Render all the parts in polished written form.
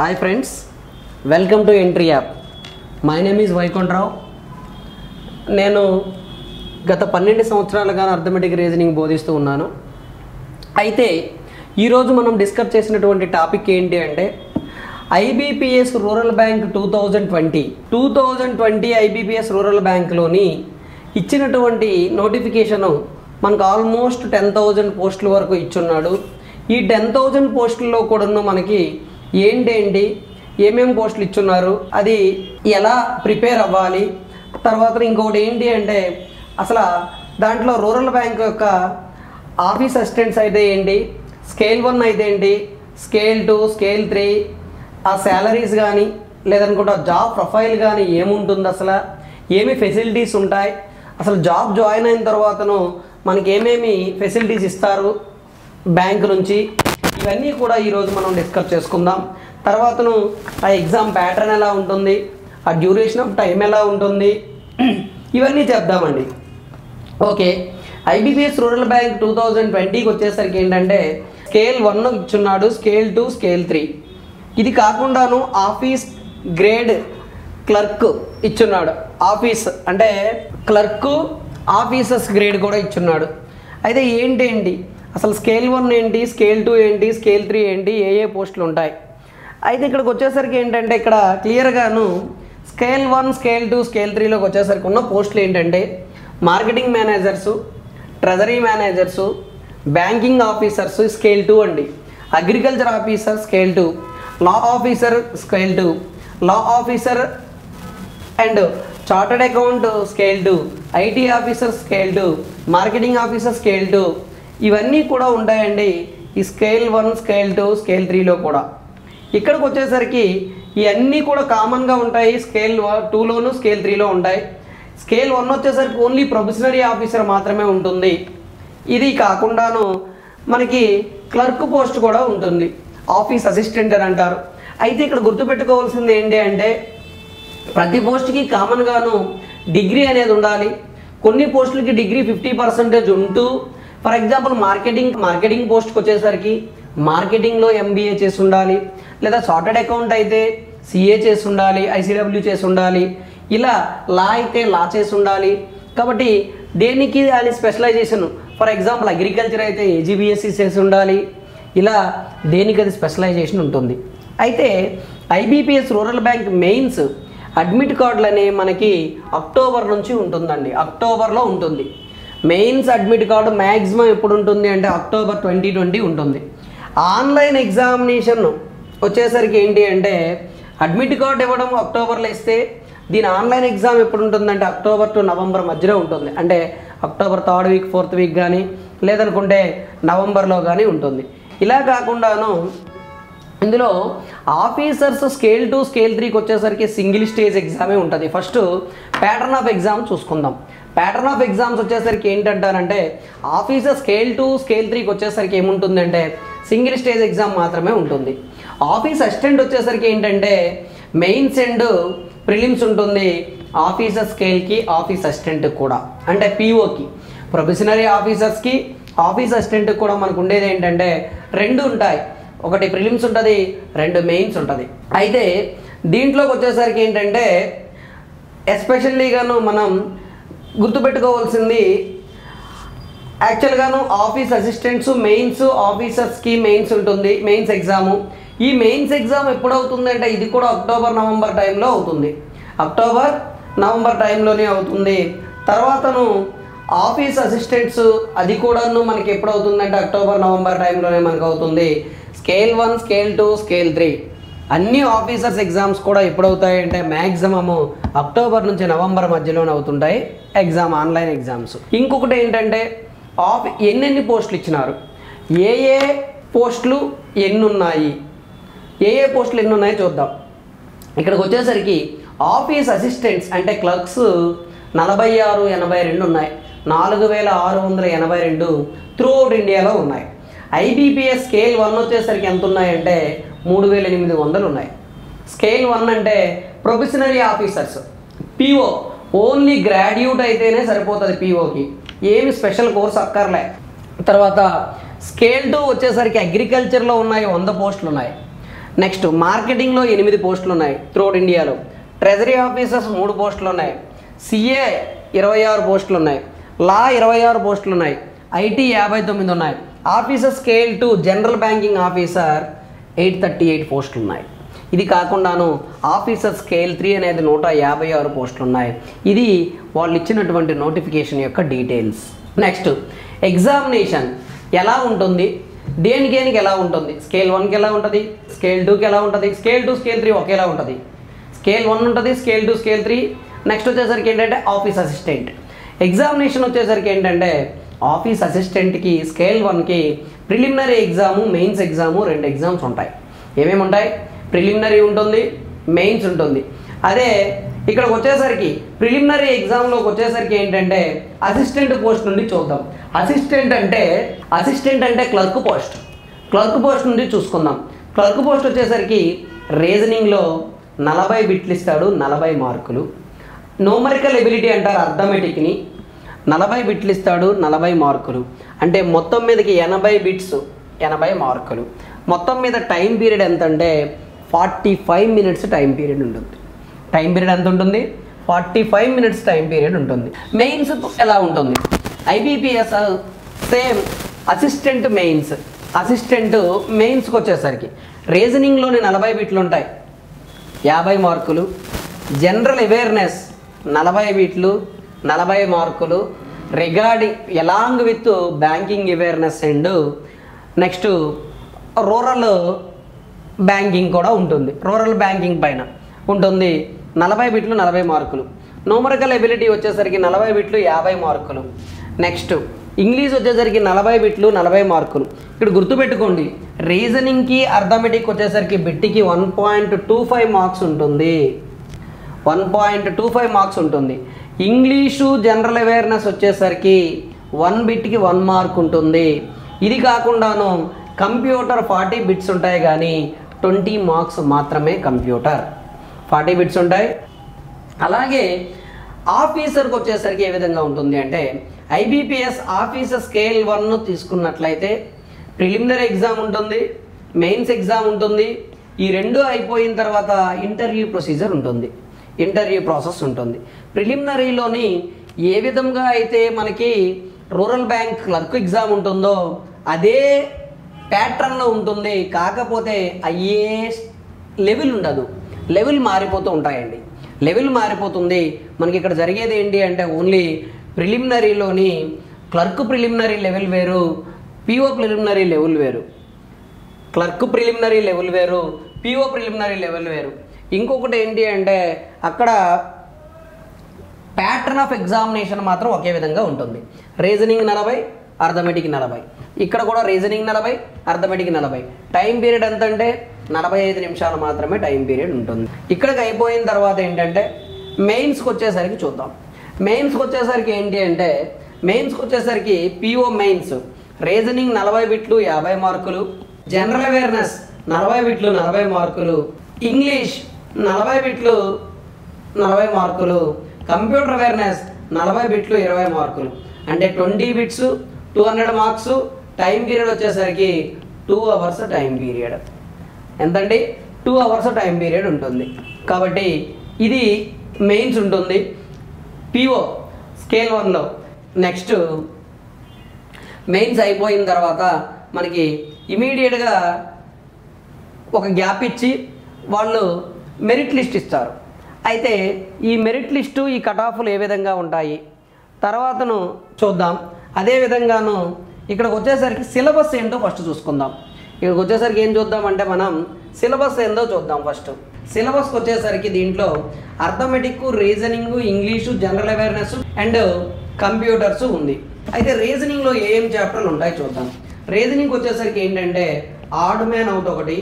Hi friends, welcome to Entry App. My name is Vaikuntrao. నేను గత 12 సంవత్సరాలుగా arithmetic reasoning బోధిస్తూ ఉన్నాను. అయితే ఈరోజు మనం డిస్కస్ చేసినటువంటి టాపిక్ ఏంటి అంటే IBPS rural bank 2020 IBPS rural బ్యాంక్లోని ఇచ్చినటువంటి నోటిఫికేషను మనకు ఆల్మోస్ట్ 10,000 పోస్టుల వరకు ఇచ్చున్నాడు. ఈ 10,000 పోస్టుల్లో కూడా మనకి ఏంటేంటి ఏమేమి పోస్టులు ఇచ్చున్నారు, అది ఎలా ప్రిపేర్ అవ్వాలి, తర్వాత ఇంకొకటి ఏంటి అంటే అసలు దాంట్లో రూరల్ బ్యాంక్ యొక్క ఆఫీస్ అసిస్టెంట్స్ అయితే ఏంటి, స్కేల్ 1 అయితే ఏంటి, స్కేల్ 2, స్కేల్ 3, ఆ శాలరీస్ కానీ లేదనుకుంటే జాబ్ ప్రొఫైల్ కానీ ఏముంటుంది, అసలు ఏమి ఫెసిలిటీస్ ఉంటాయి, అసలు జాబ్ జాయిన్ అయిన తర్వాతను మనకి ఏమేమి ఫెసిలిటీస్ ఇస్తారు బ్యాంక్ నుంచి, ఇవన్నీ కూడా ఈరోజు మనం డిస్కస్ చేసుకుందాం. తర్వాతను ఆ ఎగ్జామ్ ప్యాటర్న్ ఎలా ఉంటుంది, ఆ డ్యూరేషన్ ఆఫ్ టైం ఎలా ఉంటుంది, ఇవన్నీ చెప్దామండి. ఓకే, ఐబీపీఎస్ రూరల్ బ్యాంక్ 2020కి వచ్చేసరికి ఏంటంటే స్కేల్ 1 ఇచ్చున్నాడు, స్కేల్ 2, స్కేల్ 3. ఇది కాకుండాను ఆఫీస్ గ్రేడ్ క్లర్క్ ఇచ్చున్నాడు. ఆఫీస్ అంటే క్లర్క్, ఆఫీసర్స్ గ్రేడ్ కూడా ఇచ్చున్నాడు. అయితే ఏంటి అసలు స్కేల్ 1 ఏంటి, స్కేల్ 2 ఏంటి, స్కేల్ 3 ఏంటి, ఏ పోస్టులు ఉంటాయి. అయితే ఇక్కడికి వచ్చేసరికి ఏంటంటే ఇక్కడ క్లియర్గాను స్కేల్ 1, స్కేల్ 2, స్కేల్ 3లోకి వచ్చేసరికి ఉన్న పోస్టులు ఏంటంటే marketing managers, treasury managers, banking officers scale 2 అండి, agriculture officer scale 2, law officer scale 2, law officer and chartered account scale 2, IT officer scale 2, marketing officer scale 2, ఇవన్నీ కూడా ఉంటాయండి ఈ స్కేల్ 1, స్కేల్ 2, స్కేల్ 3లో కూడా. ఇక్కడికి వచ్చేసరికి ఇవన్నీ కూడా కామన్గా ఉంటాయి. స్కేల్ 2లోను స్కేల్ 3లో ఉంటాయి. స్కేల్ 1 వచ్చేసరికి ఓన్లీ ప్రొబేషనరీ ఆఫీసర్ మాత్రమే ఉంటుంది. ఇది కాకుండాను మనకి క్లర్క్ పోస్ట్ కూడా ఉంటుంది, ఆఫీస్ అసిస్టెంట్ అని అంటారు. అయితే ఇక్కడ గుర్తుపెట్టుకోవాల్సింది ఏంటి అంటే ప్రతి పోస్ట్కి కామన్గాను డిగ్రీ అనేది ఉండాలి. కొన్ని పోస్టులకి డిగ్రీ 50% ఉంటూ, ఫర్ ఎగ్జాంపుల్ మార్కెటింగ్ పోస్ట్కి వచ్చేసరికి మార్కెటింగ్లో ఎంబీఏ చేసి ఉండాలి, లేదా చార్టర్డ్ అకౌంట్ అయితే సిఏ చేసి ఉండాలి, ఐసీడబ్ల్యూ చేసి ఉండాలి, ఇలా లా అయితే లా చేసి ఉండాలి. కాబట్టి దేనికి అది స్పెషలైజేషన్, ఫర్ ఎగ్జాంపుల్ అగ్రికల్చర్ అయితే ఏజీబీఎస్సీ చేసి ఉండాలి, ఇలా దేనికి అది స్పెషలైజేషన్ ఉంటుంది. అయితే IBPS rural bank mains admit కార్డులు అనేవి మనకి అక్టోబర్ నుంచి ఉంటుందండి, అక్టోబర్లో ఉంటుంది. మెయిన్స్ అడ్మిట్ కార్డు మ్యాక్సిమం ఎప్పుడు ఉంటుంది అంటే అక్టోబర్ 2020 ఉంటుంది. ఆన్లైన్ ఎగ్జామినేషన్ వచ్చేసరికి ఏంటి అంటే అడ్మిట్ కార్డు ఇవ్వడం అక్టోబర్లో ఇస్తే దీని ఆన్లైన్ ఎగ్జామ్ ఎప్పుడు ఉంటుందంటే అక్టోబర్ టు నవంబర్ మధ్యలో ఉంటుంది. అంటే October 3rd week 4th week కానీ లేదనుకుంటే నవంబర్లో కానీ ఉంటుంది. ఇలా కాకుండాను ఇందులో ఆఫీసర్స్ స్కేల్ 2, స్కేల్ 3కి వచ్చేసరికి సింగిల్ స్టేజ్ ఎగ్జామే ఉంటుంది. ఫస్ట్ ప్యాటర్న్ ఆఫ్ ఎగ్జామ్ చూసుకుందాం. ప్యాటర్న్ ఆఫ్ ఎగ్జామ్స్ వచ్చేసరికి ఏంటంటారంటే ఆఫీసర్ స్కేల్ 2, స్కేల్ 3కి వచ్చేసరికి ఏముంటుందంటే సింగిల్ స్టేజ్ ఎగ్జామ్ మాత్రమే ఉంటుంది. ఆఫీస్ అసిస్టెంట్ వచ్చేసరికి ఏంటంటే మెయిన్స్ అండ్ ప్రిలిమ్స్ ఉంటుంది. ఆఫీసర్ స్కేల్కి, ఆఫీస్ అసిస్టెంట్కి కూడా, అంటే పీఓకి, ప్రొబేషనరీ ఆఫీసర్స్కి, ఆఫీస్ అసిస్టెంట్కి కూడా మనకు ఉండేది ఏంటంటే 2 ఉంటాయి. ఒకటి ప్రిలిమ్స్ ఉంటుంది, 2 మెయిన్స్ ఉంటుంది. అయితే దీంట్లోకి వచ్చేసరికి ఏంటంటే ఎస్పెషల్లీగాను మనం గుర్తుపెట్టుకోవాల్సింది యాక్చువల్గాను ఆఫీస్ అసిస్టెంట్స్ మెయిన్స్, ఆఫీసర్స్కి మెయిన్స్ ఉంటుంది, మెయిన్స్ ఎగ్జాము. ఈ మెయిన్స్ ఎగ్జామ్ ఎప్పుడు అవుతుంది అంటే ఇది కూడా అక్టోబర్ నవంబర్ టైంలో అవుతుంది, అక్టోబర్ నవంబర్ టైంలోనే అవుతుంది. తర్వాతను ఆఫీస్ అసిస్టెంట్స్ అది కూడాను మనకి ఎప్పుడు అవుతుందంటే అక్టోబర్ నవంబర్ టైంలోనే మనకు అవుతుంది. స్కేల్ 1, స్కేల్ 2, స్కేల్ 3 అన్ని ఆఫీసర్స్ ఎగ్జామ్స్ కూడా ఎప్పుడు అవుతాయి అంటే మ్యాక్సిమము అక్టోబర్ నుంచి నవంబర్ మధ్యలోనే అవుతుంటాయి ఎగ్జామ్, ఆన్లైన్ ఎగ్జామ్స్. ఇంకొకటి ఏంటంటే ఎన్ని పోస్టులు ఇచ్చినారు, ఏ పోస్టులు ఎన్ని ఉన్నాయి, ఏ పోస్టులు ఎన్ని ఉన్నాయో చూద్దాం. ఇక్కడికి వచ్చేసరికి ఆఫీస్ అసిస్టెంట్స్ అంటే క్లర్క్స్ 4682 ఉన్నాయి, 4682 త్రూఅవుట్ ఇండియాలో ఉన్నాయి. ఐబీపీఎస్ స్కేల్ 1 వచ్చేసరికి ఎంత ఉన్నాయంటే 3800 ఉన్నాయి. స్కేల్ 1 అంటే probationary officers, PO only graduate అయితేనే సరిపోతుంది పీఓకి, ఏమి స్పెషల్ కోర్స్ అక్కర్లే. తర్వాత స్కేల్ 2 వచ్చేసరికి అగ్రికల్చర్లో ఉన్నాయి 100 పోస్టులు ఉన్నాయి. నెక్స్ట్ మార్కెటింగ్లో 8 పోస్టులు ఉన్నాయి త్రూఅవుట్ ఇండియాలో. ట్రెజరీ ఆఫీసర్స్ 3 పోస్టులు ఉన్నాయి. సిఏ 26 పోస్టులు ఉన్నాయి. లా 26 పోస్టులు ఉన్నాయి. ఐటీ 59 ఉన్నాయి. Officer scale 2 general banking officer 838 పోస్టులు ఉన్నాయి. ఇది కాకుండాను ఆఫీసర్ స్కేల్ 3 అనేది 156 పోస్టులు ఉన్నాయి. ఇది వాళ్ళు ఇచ్చినటువంటి నోటిఫికేషన్ యొక్క డీటెయిల్స్. నెక్స్ట్ ఎగ్జామినేషన్ ఎలా ఉంటుంది, దేనికి ఎలా ఉంటుంది, స్కేల్ 1కి ఎలా ఉంటుంది, స్కేల్ 2కి ఎలా ఉంటుంది, స్కేల్ 2 స్కేల్ 3 ఒకేలా ఉంటుంది. స్కేల్ 1 ఉంటుంది, స్కేల్ 2 స్కేల్ 3. నెక్స్ట్ వచ్చేసరికి ఏంటంటే ఆఫీస్ అసిస్టెంట్ ఎగ్జామినేషన్ వచ్చేసరికి ఏంటంటే ఆఫీస్ అసిస్టెంట్కి స్కేల్ 1కి preliminary exam, mains exam 2 exams ఉంటాయి. ఏమేమి ఉంటాయి? ప్రిలిమినరీ ఉంటుంది, మెయిన్స్ ఉంటుంది. అదే ఇక్కడికి వచ్చేసరికి ప్రిలిమినరీ ఎగ్జామ్లోకి వచ్చేసరికి ఏంటంటే అసిస్టెంట్ పోస్ట్ నుండి చూద్దాం. అసిస్టెంట్ అంటే క్లర్క్ పోస్ట్ నుండి చూసుకుందాం. క్లర్క్ పోస్ట్ వచ్చేసరికి రీజనింగ్లో 40 బిట్లు ఇస్తాడు, 40 మార్కులు. న్యూమరికల్ ఎబిలిటీ అంటారు అర్థమెటిక్ని, 40 బిట్లు ఇస్తాడు, 40 మార్కులు. అంటే మొత్తం మీదకి 80 బిట్స్, 80 మార్కులు. మొత్తం మీద టైం పీరియడ్ ఎంత అంటే 45 మినిట్స్ టైం పీరియడ్ ఉంటుంది. టైం పీరియడ్ ఎంత ఉంటుంది? 45 మినిట్స్ టైం పీరియడ్ ఉంటుంది. మెయిన్స్ ఎలా ఉంటుంది? ఐబీపీఎస్ సేమ్ అసిస్టెంట్ మెయిన్స్కి వచ్చేసరికి రీజనింగ్లోని 40 బిట్లు ఉంటాయి, 50 మార్కులు. జనరల్ అవేర్నెస్ 40 బిట్లు, 40 మార్కులు. Regarding along with banking awareness and next rural banking కూడా ఉంటుంది. రూరల్ బ్యాంకింగ్ పైన ఉంటుంది 40 బిట్లు, 40 మార్కులు. న్యూమరికల్ ఎబిలిటీ వచ్చేసరికి 40 బిట్లు, 50 మార్కులు. నెక్స్ట్ ఇంగ్లీష్ వచ్చేసరికి 40 బిట్లు, 40 మార్కులు. ఇక్కడ గుర్తుపెట్టుకోండి, రీజనింగ్కి అర్థమెటిక్ వచ్చేసరికి బిట్టికి 1.25 మార్క్స్ ఉంటుంది. 1.25 మార్క్స్ ఉంటుంది. ఇంగ్లీషు జనరల్ అవేర్నెస్ వచ్చేసరికి 1 బిట్కి 1 మార్క్ ఉంటుంది. ఇది కాకుండాను కంప్యూటర్ 40 బిట్స్ ఉంటాయి కానీ 20 మార్క్స్ మాత్రమే కంప్యూటర్. 40 బిట్స్ ఉంటాయి. అలాగే ఆఫీసర్కి వచ్చేసరికి ఏ విధంగా ఉంటుంది అంటే ఐబీపీఎస్ ఆఫీసర్ స్కేల్ 1 తీసుకున్నట్లయితే ప్రిలిమినరీ ఎగ్జామ్ ఉంటుంది, మెయిన్స్ ఎగ్జామ్ ఉంటుంది. ఈ 2 అయిపోయిన తర్వాత ఇంటర్వ్యూ ప్రొసీజర్ ఉంటుంది, ఇంటర్వ్యూ ప్రాసెస్ ఉంటుంది. ప్రిలిమినరీలోని ఏ విధంగా అయితే మనకి రూరల్ బ్యాంక్ క్లర్క్ ఎగ్జామ్ ఉంటుందో అదే ప్యాటర్న్లో ఉంటుంది. కాకపోతే అయ్యే లెవెల్ ఉండదు, లెవెల్ మారిపోతూ ఉంటాయండి. లెవెల్ మారిపోతుంది. మనకి ఇక్కడ జరిగేది ఏంటి అంటే ఓన్లీ ప్రిలిమినరీలోని క్లర్క్ ప్రిలిమినరీ లెవెల్ వేరు, పిఓ ప్రిలిమినరీ లెవెల్ వేరు. క్లర్క్ ప్రిలిమినరీ లెవెల్ వేరు, పిఓ ప్రిలిమినరీ లెవెల్ వేరు. ఇంకొకటి ఏంటి అంటే అక్కడ ప్యాటర్న్ ఆఫ్ ఎగ్జామినేషన్ మాత్రం ఒకే విధంగా ఉంటుంది. Reasoning 40, arithmetic 40. ఇక్కడ కూడా రీజనింగ్ 40, అర్థమెటిక్ 40. టైం పీరియడ్ ఎంత అంటే 45 నిమిషాలు మాత్రమే టైం పీరియడ్ ఉంటుంది. ఇక్కడికి అయిపోయిన తర్వాత ఏంటంటే మెయిన్స్కి వచ్చేసరికి చూద్దాం. మెయిన్స్కి వచ్చేసరికి ఏంటి అంటే మెయిన్స్కి వచ్చేసరికి పిఓ మెయిన్స్ రీజనింగ్ 40 బిట్లు, 50 మార్కులు. జనరల్ అవేర్నెస్ 40 బిట్లు, 40 మార్కులు. ఇంగ్లీష్ 40 బిట్లు, 40 మార్కులు. కంప్యూటర్ అవేర్నెస్ 40 బిట్లు, 20 మార్కులు. అంటే 20 బిట్స్, 200 మార్క్స్. టైం పీరియడ్ వచ్చేసరికి 2 అవర్స్ టైం పీరియడ్. ఎంతండి? 2 అవర్స్ టైం పీరియడ్ ఉంటుంది. కాబట్టి ఇది మెయిన్స్ ఉంటుంది పిఓ స్కేల్ 1లో. నెక్స్ట్ మెయిన్స్ అయిపోయిన తర్వాత మనకి ఇమీడియట్గా ఒక గ్యాప్ ఇచ్చి వాళ్ళు మెరిట్ లిస్ట్ ఇస్తారు. అయితే ఈ మెరిట్ లిస్టు, ఈ కట్ ఆఫ్లు ఏ విధంగా ఉంటాయి తర్వాతను చూద్దాం. అదేవిధంగాను ఇక్కడికి వచ్చేసరికి సిలబస్ ఏంటో ఫస్ట్ చూసుకుందాం. ఇక్కడికి వచ్చేసరికి ఏం చూద్దామంటే మనం సిలబస్ ఏందో చూద్దాం ఫస్ట్. సిలబస్కి వచ్చేసరికి దీంట్లో arithmetic, reasoning, English, general awareness and computers ఉంది. అయితే రీజనింగ్లో ఏం చాప్టర్లు ఉంటాయి చూద్దాం. రీజనింగ్ వచ్చేసరికి ఏంటంటే ఆడ్ మ్యాన్ అవుట్ ఒకటి,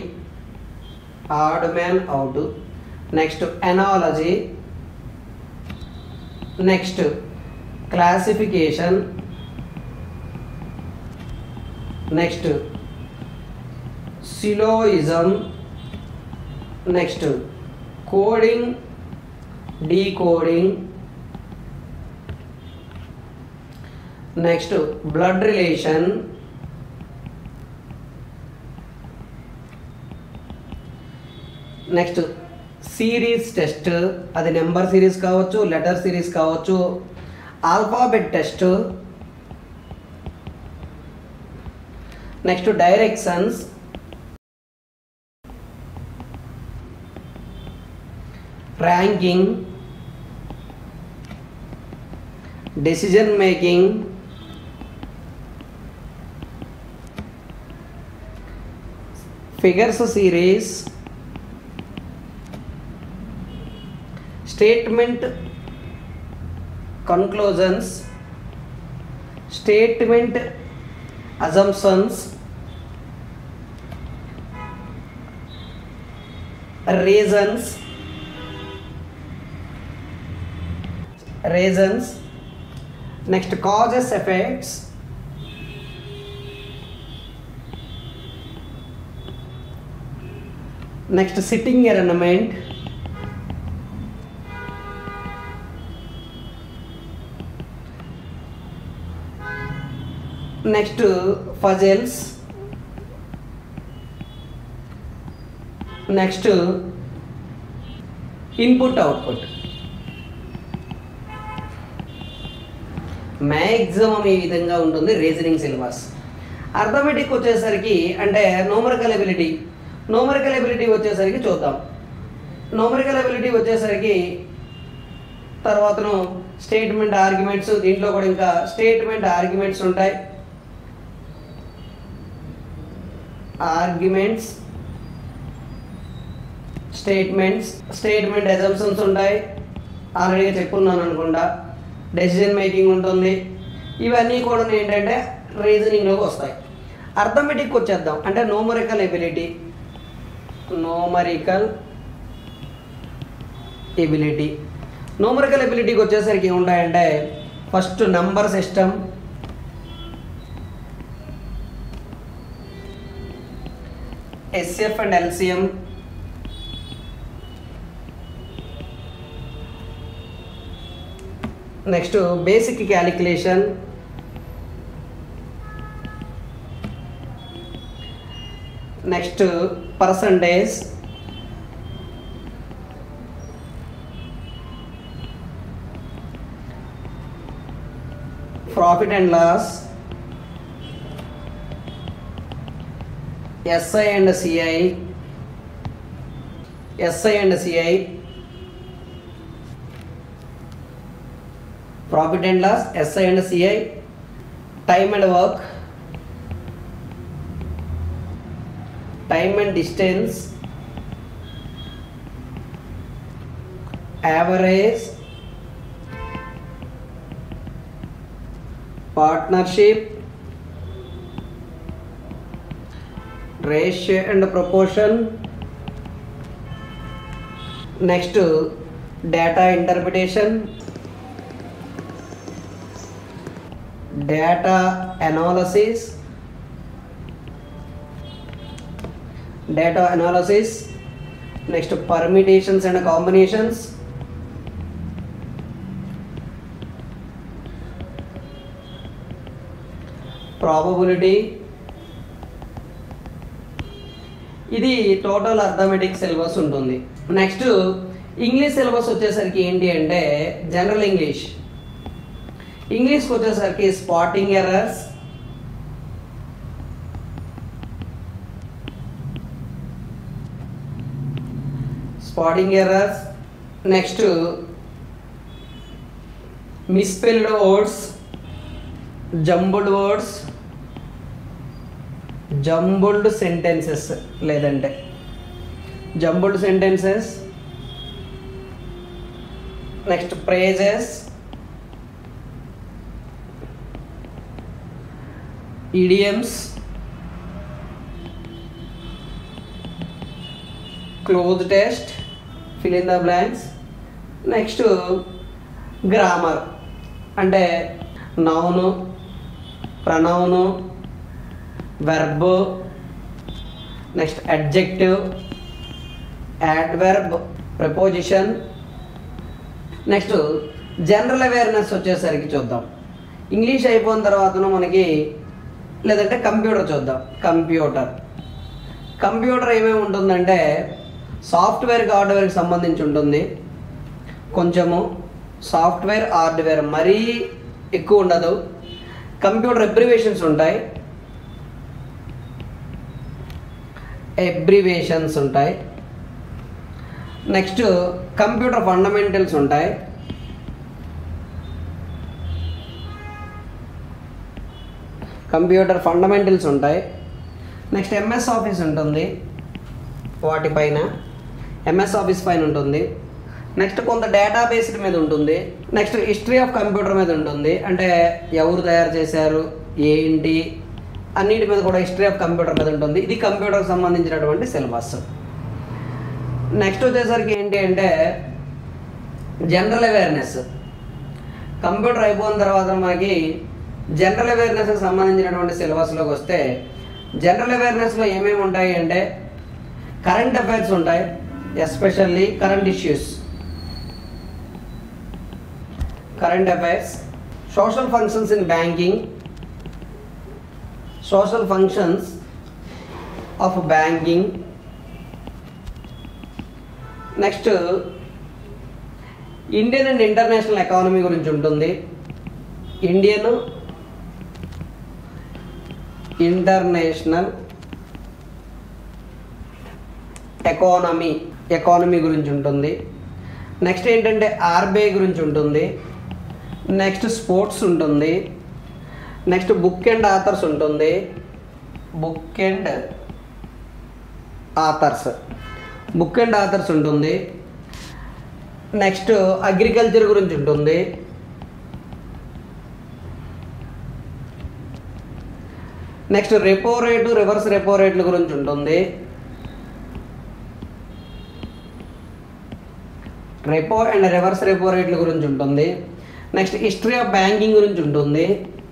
odd man out. Next analogy, next classification, next syllogism, next coding, decoding, next blood relation, next series test, అది నెంబర్ సిరీస్ కావచ్చు, లెటర్ సిరీస్ కావచ్చు. Alphabet test. Next directions, ranking, decision making, figures series, statement conclusions, statement assumptions, reasons, next causes effects, next sitting arrangement, next puzzles, next input output. Maximum ఈ విధంగా ఉంటుంది reasoning syllabus. Arithmetic వచ్చేసరికి అంటే numerical ability వచ్చేసరికి చూద్దాం. Numerical ability వచ్చేసరికి తర్వాతను statement arguments, దీంట్లో కూడా ఇంకా స్టేట్మెంట్ ఆర్గ్యుమెంట్స్ ఉంటాయి. ఆర్గ్యుమెంట్స్, స్టేట్మెంట్ అజంప్షన్స్ ఉంటాయి, ఆల్రెడీగా చెప్పున్నాను అనుకుంటా. డెసిజన్ మేకింగ్ ఉంటుంది. ఇవన్నీ కూడా ఏంటంటే రీజనింగ్లోకి వస్తాయి. అర్థమెటిక్ వచ్చేద్దాం. అంటే న్యూమరికల్ ఎబిలిటీకి వచ్చేసరికి ఏముంటాయంటే first number system, HCF and LCM, next basic calculation, next percentage, profit and loss, SI and CI, profit and loss, SI and CI, time and work, time and distance, average, partnership, ratio and proportion, next data interpretation, data analysis, next permutations and combinations, probability. ఇది total arithmetic syllabus ఉంటుంది. Next English syllabus వచ్చేసరికి ఏంటి అంటే general ఇంగ్లీష్కి వచ్చేసరికి spotting errors, next misspelled words, jumbled sentences, next phrases, idioms, closed test, fill in the blanks. Next grammar అంటే noun, pronoun, verb, next adjective, adverb, preposition. Next general awareness వచ్చేసరికి చూద్దాం. English అయిపోయిన తర్వాత మనకి లేదంటే కంప్యూటర్ చూద్దాం. కంప్యూటర్ ఏమేమి ఉంటుందంటే సాఫ్ట్వేర్కి హార్డ్వేర్కి సంబంధించి ఉంటుంది, కొంచెము సాఫ్ట్వేర్ హార్డ్వేర్ మరీ ఎక్కువ ఉండదు. కంప్యూటర్ అబ్రివేషన్స్ ఉంటాయి, నెక్స్ట్ కంప్యూటర్ ఫండమెంటల్స్ ఉంటాయి, నెక్స్ట్ ఎంఎస్ ఆఫీస్ ఉంటుంది, వాటిపైన ఎంఎస్ ఆఫీస్ పైన ఉంటుంది. నెక్స్ట్ కొంత డేటాబేస్డ్ మీద ఉంటుంది. నెక్స్ట్ హిస్టరీ ఆఫ్ కంప్యూటర్ మీద ఉంటుంది, అంటే ఎవరు తయారు చేశారు ఏంటి అన్నిటి మీద కూడా హిస్టరీ ఆఫ్ కంప్యూటర్ మీద ఉంటుంది. ఇది కంప్యూటర్కి సంబంధించినటువంటి సిలబస్. నెక్స్ట్ వచ్చేసరికి ఏంటి అంటే జనరల్ అవేర్నెస్. కంప్యూటర్ అయిపోయిన తర్వాత మనకి జనరల్ అవేర్నెస్కి సంబంధించినటువంటి సిలబస్లోకి వస్తే జనరల్ అవేర్నెస్లో ఏమేమి ఉంటాయి అంటే కరెంట్ అఫైర్స్ ఉంటాయి, especially current issues, current affairs, social functions in banking, social functions of banking, next Indian and international economy గురించి ఉంటుంది, ఇండియన్ ఇంటర్నేషనల్ ఎకానమీ గురించి ఉంటుంది. నెక్స్ట్ ఏంటంటే ఆర్బీఐ గురించి ఉంటుంది, నెక్స్ట్ స్పోర్ట్స్ ఉంటుంది, నెక్స్ట్ బుక్ అండ్ ఆథర్స్ ఉంటుంది, బుక్ అండ్ ఆథర్స్ ఉంటుంది, నెక్స్ట్ అగ్రికల్చర్ గురించి ఉంటుంది, next repo rate reverse repo రేట్ల గురించి ఉంటుంది, రెపో అండ్ రివర్స్ రెపో రేట్ల గురించి ఉంటుంది, నెక్స్ట్ హిస్టరీ ఆఫ్ బ్యాంకింగ్ గురించి ఉంటుంది,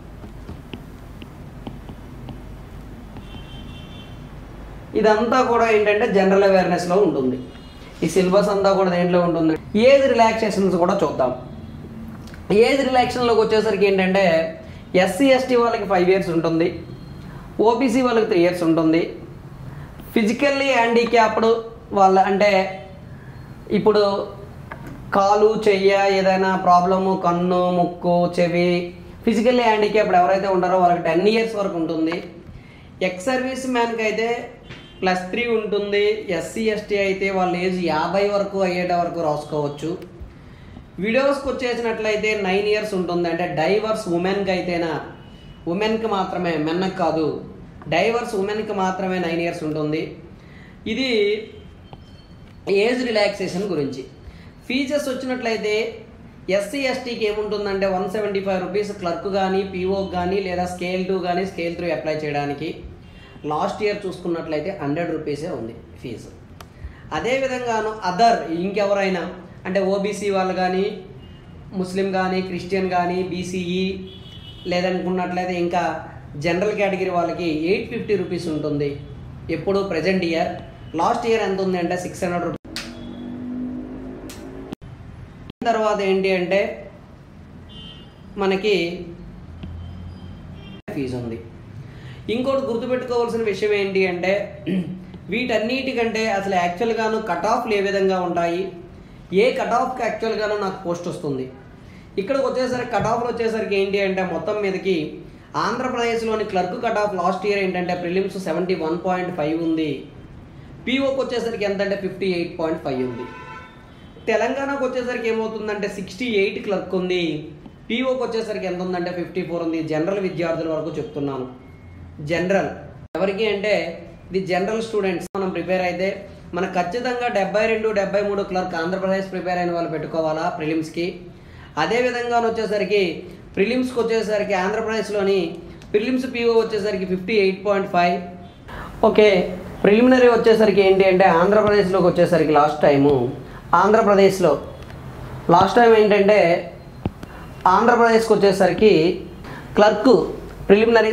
ఇదంతా కూడా ఏంటంటే జనరల్ అవేర్నెస్లో ఉంటుంది. ఈ సిలబస్ అంతా కూడా దేంట్లో ఉంటుంది. ఏజ్ రిలాక్సేషన్స్ కూడా చూద్దాం. ఏజ్ రిలాక్సేషన్లోకి వచ్చేసరికి ఏంటంటే ఎస్సీ ఎస్టీ వాళ్ళకి 5 years ఉంటుంది, ఓబీసీ వాళ్ళకి 3 years ఉంటుంది, ఫిజికల్లీ హ్యాండిక్యాప్డ్ వాళ్ళ అంటే ఇప్పుడు కాలు చెయ్య ఏదైనా ప్రాబ్లము కన్ను ముక్కు చెవి ఫిజికల్లీ హ్యాండిక్యాప్డ్ ఎవరైతే ఉంటారో వాళ్ళకి 10 years వరకు ఉంటుంది. ఎక్స్ సర్వీస్ మ్యాన్కి అయితే +3 ఉంటుంది. ఎస్సీ ఎస్టీ అయితే వాళ్ళ ఏజ్ 50 వరకు అయ్యేట వరకు రాసుకోవచ్చు. విడోస్కి వచ్చేసినట్లయితే 9 years ఉంటుంది. అంటే డైవర్స్ ఉమెన్కి అయితేనా, ఉమెన్కి మాత్రమే, మెన్కి కాదు, డైవర్స్ ఉమెన్కి మాత్రమే 9 years ఉంటుంది. ఇది ఏజ్ రిలాక్సేషన్ గురించి. ఫీజెస్ వచ్చినట్లయితే ఎస్సీ ఎస్టీకి ఏముంటుందంటే 175 రూపీస్ క్లర్క్ కానీ పీఓకి కానీ లేదా స్కేల్ 2 కానీ స్కేల్ 3 అప్లై చేయడానికి. లాస్ట్ ఇయర్ చూసుకున్నట్లయితే 100 రూపీసే ఉంది ఫీజు. అదేవిధంగాను అదర్ ఇంకెవరైనా అంటే ఓబీసీ వాళ్ళు కానీ ముస్లిం కానీ క్రిస్టియన్ కానీ బీసీఈ లేదనుకున్నట్లయితే ఇంకా జనరల్ కేటగిరీ వాళ్ళకి 850 రూపీస్ ఉంటుంది. ఎప్పుడు ప్రజెంట్ ఇయర్. లాస్ట్ ఇయర్ ఎంత ఉంది అంటే 600 రూపీస్. తర్వాత ఏంటి అంటే మనకి ఫీజు ఉంది. ఇంకోటి గుర్తుపెట్టుకోవాల్సిన విషయం ఏంటి అంటే వీటన్నిటికంటే అసలు యాక్చువల్గాను కట్ ఆఫ్లు ఏ విధంగా ఉంటాయి, ఏ కట్ ఆఫ్కి యాక్చువల్గాను నాకు పోస్ట్ వస్తుంది. ఇక్కడికి వచ్చేసరికి కట్ ఆఫ్లు వచ్చేసరికి ఏంటి అంటే మొత్తం మీదకి ఆంధ్రప్రదేశ్లోని clerk cut off last year ఏంటంటే ప్రిలిమ్స్ 71.5 ఉంది. పీఓకి వచ్చేసరికి ఎంత అంటే 58.5 ఉంది. తెలంగాణకు వచ్చేసరికి ఏమవుతుందంటే 68 క్లర్క్ ఉంది. పీఓకి వచ్చేసరికి ఎంత ఉందంటే 54 ఉంది. జనరల్ విద్యార్థుల వరకు చెప్తున్నాను. జనరల్ ఎవరికి అంటే ఇది జనరల్ స్టూడెంట్స్ మనం ప్రిపేర్ అయితే మనకు ఖచ్చితంగా 72, 73 క్లర్క్ ఆంధ్రప్రదేశ్ ప్రిపేర్ అయిన వాళ్ళు పెట్టుకోవాలా ప్రిలిమ్స్కి. అదేవిధంగా వచ్చేసరికి ప్రిలిమ్స్కి వచ్చేసరికి ఆంధ్రప్రదేశ్లోని ప్రిలిమ్స్ పీఓ వచ్చేసరికి 58.5. ఓకే, ప్రిలిమినరీ వచ్చేసరికి ఏంటి అంటే ఆంధ్రప్రదేశ్లోకి వచ్చేసరికి లాస్ట్ టైం ఏంటంటే ఆంధ్రప్రదేశ్కి వచ్చేసరికి క్లర్క్ ప్రిలిమినరీ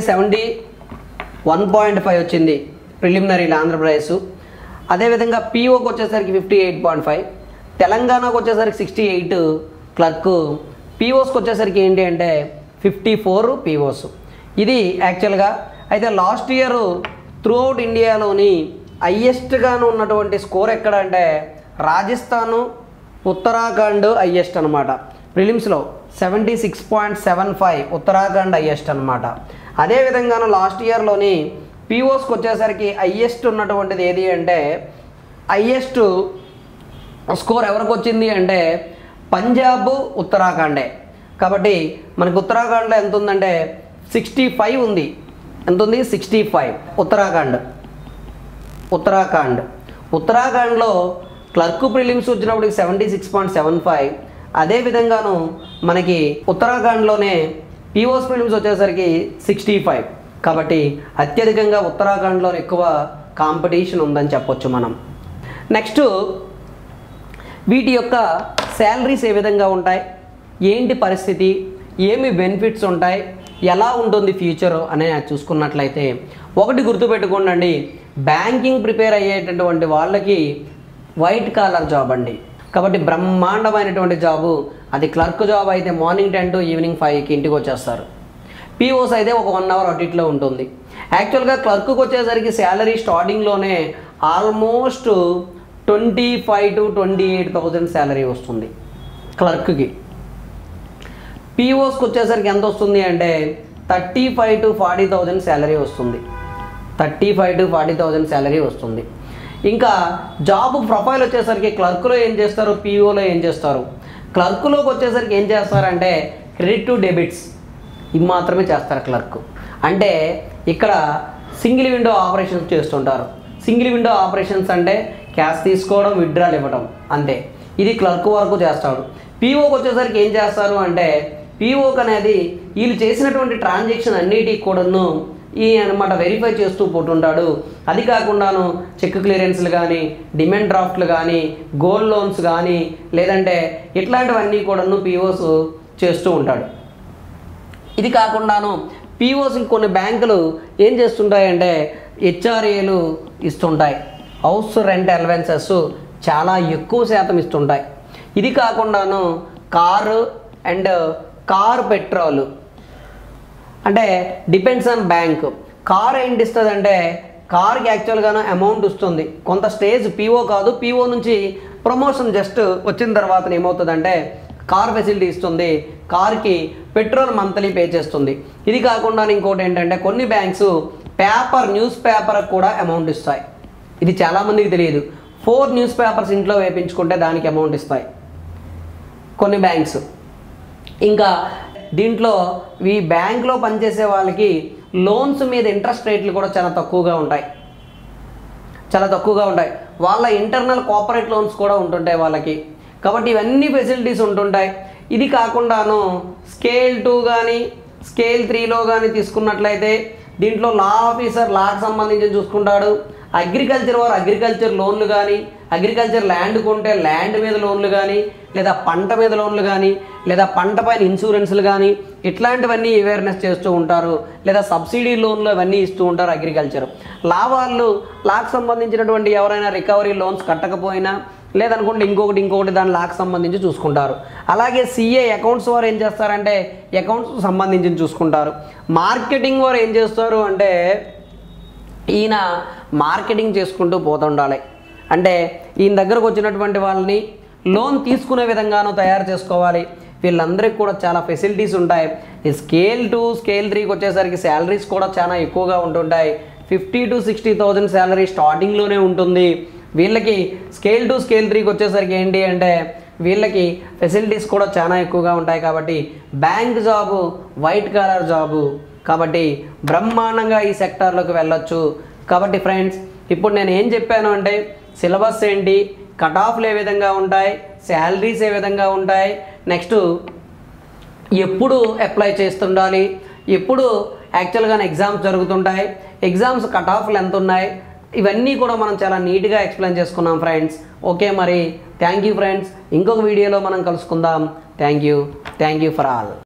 71.5 వచ్చింది ప్రిలిమినరీలో ఆంధ్రప్రదేశ్. అదేవిధంగా పీఓకి వచ్చేసరికి 58.5. తెలంగాణకు వచ్చేసరికి 68 క్లర్క్. పీఓస్కి వచ్చేసరికి ఏంటి అంటే 54 పీఓస్. ఇది యాక్చువల్గా అయితే లాస్ట్ ఇయర్ త్రూ అవుట్ ఇండియాలోని హయ్యెస్ట్గాను ఉన్నటువంటి స్కోర్ ఎక్కడ అంటే రాజస్థాను, ఉత్తరాఖండ్ హయ్యెస్ట్ అనమాట. ప్రిలిమ్స్లో 76.75 ఉత్తరాఖండ్ హయ్యెస్ట్ అనమాట. అదేవిధంగాను లాస్ట్ ఇయర్లోని పీఓస్కి వచ్చేసరికి హయ్యెస్ట్ ఉన్నటువంటిది ఏది అంటే హయ్యెస్ట్ స్కోర్ ఎవరికి వచ్చింది అంటే పంజాబ్, ఉత్తరాఖండే. కాబట్టి మనకు ఉత్తరాఖండ్లో ఎంత ఉందంటే 65 ఉంది. ఎంత ఉంది? 65. ఉత్తరాఖండ్లో క్లర్క్ ప్రిలిమ్స్ వచ్చినప్పటికి 76.75. అదేవిధంగాను మనకి ఉత్తరాఖండ్లోనే పీఓస్ ప్రిలిమ్స్ వచ్చేసరికి 65. కాబట్టి అత్యధికంగా ఉత్తరాఖండ్లో ఎక్కువ కాంపిటీషన్ ఉందని చెప్పొచ్చు మనం. నెక్స్ట్ వీటి యొక్క శాలరీస్ ఏ విధంగా ఉంటాయి, ఏంటి పరిస్థితి, ఏమి బెనిఫిట్స్ ఉంటాయి, ఎలా ఉంటుంది ఫ్యూచర్ అనే చూసుకున్నట్లయితే ఒకటి గుర్తుపెట్టుకోండి, బ్యాంకింగ్ ప్రిపేర్ అయ్యేటటువంటి వాళ్ళకి వైట్ కాలర్ జాబ్ అండి. కాబట్టి బ్రహ్మాండమైనటువంటి జాబు. అది క్లర్క్ జాబ్ అయితే మార్నింగ్ 10 to ఈవినింగ్ 5కి ఇంటికి వచ్చేస్తారు. పీఓస్ అయితే ఒక 1 hour అటు ఇట్లో ఉంటుంది. యాక్చువల్గా క్లర్క్కి వచ్చేసరికి శాలరీ స్టార్టింగ్లోనే ఆల్మోస్ట్ 25,000 to 28,000 శాలరీ వస్తుంది క్లర్క్కి. పీఓస్కి వచ్చేసరికి ఎంత వస్తుంది అంటే 35,000 to 40,000 శాలరీ వస్తుంది. 35,000 to 40,000 శాలరీ వస్తుంది. ఇంకా జాబ్ ప్రొఫైల్ వచ్చేసరికి క్లర్క్లో ఏం చేస్తారు, పీఓలో ఏం చేస్తారు. క్లర్క్లోకి వచ్చేసరికి ఏం చేస్తారంటే క్రెడిట్ టు డెబిట్స్ ఇవి మాత్రమే చేస్తారు క్లర్క్. అంటే ఇక్కడ సింగిల్ విండో ఆపరేషన్స్ చేస్తుంటారు. సింగిల్ విండో ఆపరేషన్స్ అంటే క్యాష్ తీసుకోవడం, విత్డ్రాల్ ఇవ్వడం, అంతే. ఇది క్లర్క్ వరకు చేస్తాడు. పీఓకి వచ్చేసరికి ఏం చేస్తారు అంటే పీఓకి అనేది వీళ్ళు చేసినటువంటి ట్రాన్సాక్షన్ అన్నిటికి కూడాను ఈ అనమాట వెరిఫై చేస్తూ పోతుంటాడు. అది కాకుండాను చెక్ క్లియరెన్స్లు కానీ, డిమాండ్ డ్రాఫ్ట్లు కానీ, గోల్డ్ లోన్స్ కానీ, లేదంటే ఇట్లాంటివన్నీ కూడాను పీఓస్ చేస్తూ ఉంటాడు. ఇది కాకుండాను పీఓస్ కొన్ని బ్యాంకులు ఏం చేస్తుంటాయంటే హెచ్ఆర్ఏలు ఇస్తుంటాయి. హౌస్ రెంట్ అలవెన్సెస్ చాలా ఎక్కువ శాతం ఇస్తుంటాయి. ఇది కాకుండాను కారు అండ్ కార్ పెట్రోల్ అంటే డిపెండ్స్ ఆన్ బ్యాంక్. కార్ ఏంటి ఇస్తుంది అంటే కార్కి యాక్చువల్గాను అమౌంట్ వస్తుంది. కొంత స్టేజ్ పీఓ కాదు, పీఓ నుంచి ప్రమోషన్ జస్ట్ వచ్చిన తర్వాత ఏమవుతుందంటే కార్ ఫెసిలిటీ ఇస్తుంది, కార్కి పెట్రోల్ మంత్లీ పే చేస్తుంది. ఇది కాకుండా ఇంకోటి ఏంటంటే కొన్ని బ్యాంక్స్ న్యూస్ పేపర్ కూడా అమౌంట్ ఇస్తాయి. ఇది చాలామందికి తెలియదు. 4 న్యూస్ పేపర్స్ ఇంట్లో వేయించుకుంటే దానికి అమౌంట్ ఇస్తాయి కొన్ని బ్యాంక్స్. ఇంకా దీంట్లో ఈ బ్యాంక్లో పనిచేసే వాళ్ళకి లోన్స్ మీద ఇంట్రెస్ట్ రేట్లు కూడా చాలా తక్కువగా ఉంటాయి. వాళ్ళ ఇంటర్నల్ కోఆపరేట్ లోన్స్ కూడా ఉంటుంటాయి వాళ్ళకి. కాబట్టి ఇవన్నీ ఫెసిలిటీస్ ఉంటుంటాయి. ఇది కాకుండాను స్కేల్ 2 కానీ స్కేల్ 3లో కానీ తీసుకున్నట్లయితే దీంట్లో లా ఆఫీసర్ లాకి సంబంధించి చూసుకుంటాడు. అగ్రికల్చర్ వారు అగ్రికల్చర్ లోన్లు కానీ, అగ్రికల్చర్ ల్యాండ్ కొంటే ల్యాండ్ మీద లోన్లు కానీ, లేదా పంట మీద లోన్లు కానీ, లేదా పంట పైన ఇన్సూరెన్స్లు కానీ, ఇట్లాంటివన్నీ అవేర్నెస్ చేస్తూ ఉంటారు. లేదా సబ్సిడీ లోన్లు అవన్నీ ఇస్తూ ఉంటారు అగ్రికల్చర్. వాళ్ళు లాకి సంబంధించినటువంటి ఎవరైనా రికవరీ లోన్స్ కట్టకపోయినా లేదనుకుంటే ఇంకొకటి దాని లాకి సంబంధించి చూసుకుంటారు. అలాగే సిఏ అకౌంట్స్ వారు ఏం చేస్తారంటే అకౌంట్స్ సంబంధించి చూసుకుంటారు. మార్కెటింగ్ వారు ఏం చేస్తారు అంటే ఈయన మార్కెటింగ్ చేసుకుంటూ పోతుండాలి. అంటే ఈయన దగ్గరకు వచ్చినటువంటి వాళ్ళని లోన్ తీసుకునే విధంగానూ తయారు చేసుకోవాలి. వీళ్ళందరికీ కూడా చాలా ఫెసిలిటీస్ ఉంటాయి. ఈ స్కేల్ 2 స్కేల్ 3కి వచ్చేసరికి శాలరీస్ కూడా చాలా ఎక్కువగా ఉంటుంటాయి. 50,000 to 60,000 శాలరీ స్టార్టింగ్లోనే ఉంటుంది. వీళ్ళకి స్కేల్ 2 స్కేల్ 3కి వచ్చేసరికి ఏంటి అంటే వీళ్ళకి ఫెసిలిటీస్ కూడా చాలా ఎక్కువగా ఉంటాయి. కాబట్టి bank job white collar job, కాబట్టి బ్రహ్మాండంగా ఈ సెక్టార్లోకి వెళ్ళొచ్చు. కాబట్టి ఫ్రెండ్స్, ఇప్పుడు నేను ఏం చెప్పాను అంటే సిలబస్ ఏంటి, కట్ ఆఫ్లు ఏ విధంగా ఉంటాయి, శాలరీస్ ఏ విధంగా ఉంటాయి, నెక్స్ట్ ఎప్పుడు అప్లై చేస్తుండాలి, ఎప్పుడు యాక్చువల్గా ఎగ్జామ్స్ జరుగుతుంటాయి, ఎగ్జామ్స్ కట్ ఆఫ్లు ఎంత ఉన్నాయి, ఇవన్నీ కూడా మనం చాలా నీట్గా ఎక్స్ప్లెయిన్ చేసుకున్నాం ఫ్రెండ్స్. ఓకే, మరి థ్యాంక్ యూ ఫ్రెండ్స్. ఇంకొక వీడియోలో మనం కలుసుకుందాం. Thank you for all.